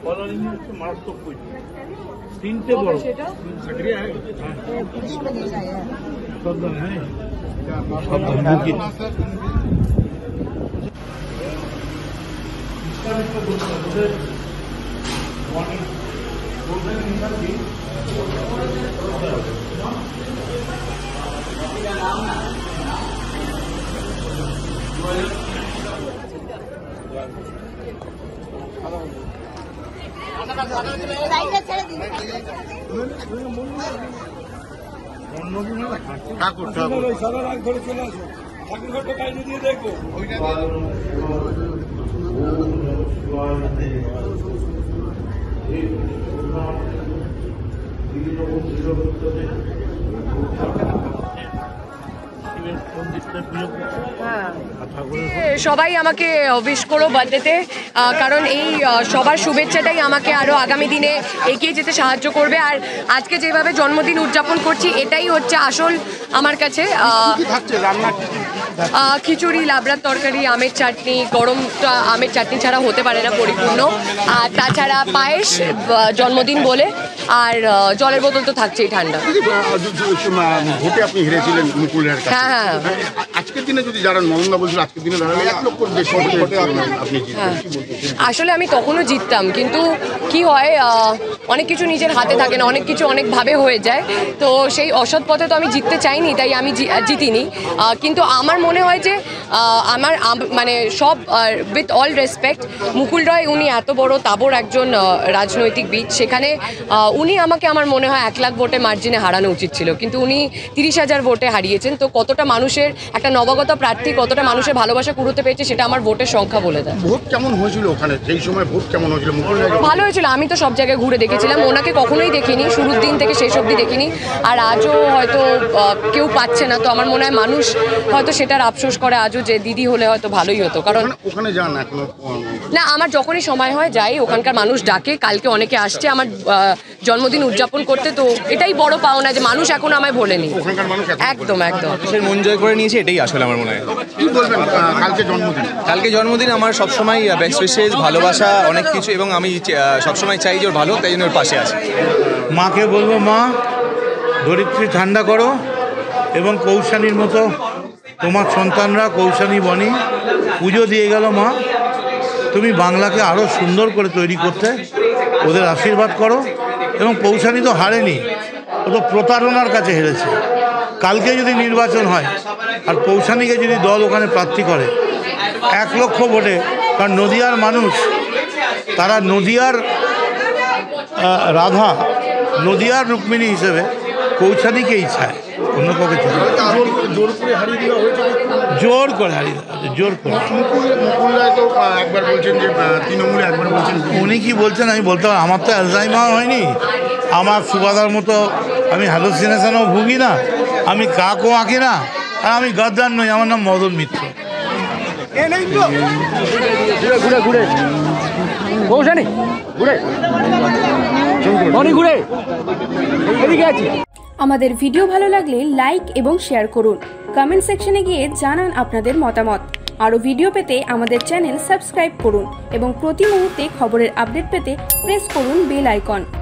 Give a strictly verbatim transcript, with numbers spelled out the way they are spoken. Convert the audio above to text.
তিনটে বড় ঠাকুর ঠাকুর সারা রাত ধরে চলে আসো ঠাকুর ঘরটা কাইনে দিয়ে দেখো সবাই আমাকে উইশ করো বার্থডেতে, কারণ এই সবার শুভেচ্ছাটাই আমাকে আরও আগামী দিনে এগিয়ে যেতে সাহায্য করবে। আর আজকে যেভাবে জন্মদিন উদযাপন করছি এটাই হচ্ছে আসল আমার কাছে। খিচুড়ি, লাবড়ার তরকারি, আমের চাটনি, গরমটা আমের চাটনি ছাড়া হতে পারে না পরিপূর্ণ। আর তাছাড়া পায়েস জন্মদিন বলে, আর জলের বোতল তো থাকছেই ঠান্ডা। ভোটে আপনি হেরেছিলেন মুকুলের কাছে। হ্যাঁ হ্যাঁ আজকের দিনে যদি যারা নন্দা বলছিল আজকের দিনে দাঁড়ালে এক লক্ষ দেড়শো ভোটে আপনি জিতবেন। আসলে আমি তখনও জিততাম, কিন্তু কি হয় অনেক কিছু নিজের হাতে থাকে না, অনেক কিছু অনেকভাবে হয়ে যায়। তো সেই অসৎ পথে তো আমি জিততে চাইনি, তাই আমি জিতিনি। কিন্তু আমার মনে হয় যে আমার মানে সব with all respect, Mukul Roy উনি এত বড় তাবড় একজন রাজনৈতিকবিদ, সেখানে উনি আমাকে আমার মনে হয় এক লাখ ভোটে মার্জিনে হারানো উচিত ছিল, কিন্তু উনি তিরিশ হাজার ভোটে হারিয়েছেন। তো কতটা মানুষের একটা নবাগত প্রার্থী কতটা মানুষের ভালোবাসা কুড়োতে পেরেছে সেটা আমার ভোটের সংখ্যা বলে দেয়। ভোট কেমন হয়েছিল ওখানে সেই সময়? ভোট কেমন হয়েছিল? মুকুল রায় ভালো হয়েছিল। আমি তো সব জায়গায় ঘুরে দেখেছিলাম, ওনাকে কখনোই দেখিনি, শুরুর দিন থেকে শেষ অবধি দেখিনি। আর আজও হয়তো কেউ পাচ্ছে না, তো আমার মনে হয় মানুষ হয়তো সেটার আফসোস করে আজও, যে দিদি হলে হয়তো ভালোই হতো। কারণ ওখানে যান এখনো? না, আমার যখনই সময় হয় যাই, ওখানকার মানুষ ডাকে। কালকে অনেকে আসছে আমার জন্মদিন উদযাপন করতে, তো এটাই বড় পাওনা যে মানুষ এখনো আমায় ভোলেনি। একদম একদম মন জয় করে নিয়েছে, এটাই আসলে আমার মনে হয়। কি বলবেন কালকে জন্মদিন? কালকে জন্মদিন আমার সবসময় বেস্ট উইশেস, ভালোবাসা, অনেক কিছু, এবং আমি সবসময় চাই যে ওর ভালো, তাই জন্য ওর পাশে আছে। মাকে বলবো, মা ধরিত্রী ঠান্ডা করো, এবং কৌশানীর মতো তোমার সন্তানরা কৌশানী বনি পুজো দিয়ে গেল। মা তুমি বাংলাকে আরও সুন্দর করে তৈরি করতে ওদের আশীর্বাদ করো। এবং কৌশানী তো হারেনি, ও তো প্রতারণার কাছে হেরেছে। কালকে যদি নির্বাচন হয় আর কৌশানীকে যদি দল ওখানে প্রার্থী করে এক লক্ষ ভোটে, কারণ নদিয়ার মানুষ তারা নদিয়ার রাধা, নদিয়ার রুক্মিণী হিসেবে কৌশানীকেই চায়, অন্য কাউকে চায়। জোর করে হারিয়ে দেওয়া হয়েছে, জোর করে হারিয়ে দেওয়া হয়েছে, জোর করে। মুকুল রায় তো একবার বলছেন যে তৃণমূলে, একবার বলছেন। উনি কি বলছেন আমি বলতে পারি? আমার তো অ্যালজাইমার হয়নি, আমার সুবাদার মতো আমি হ্যালোসিনেশনও ভুগি না, আমি কাকও আঁকি না, আর আমি গাদ্দার নই। আমার নাম মদন মিত্র। ঘুরে ঘুরে কৌশানী ঘুরে ঘুরে এদিকে আছি। আমাদের ভিডিও ভালো লাগলে লাইক এবং শেয়ার করুন। কমেন্ট সেকশনে গিয়ে জানান আপনাদের মতামত। আরও ভিডিও পেতে আমাদের চ্যানেল সাবস্ক্রাইব করুন এবং প্রতি মুহূর্তে খবরের আপডেট পেতে প্রেস করুন বেল আইকন।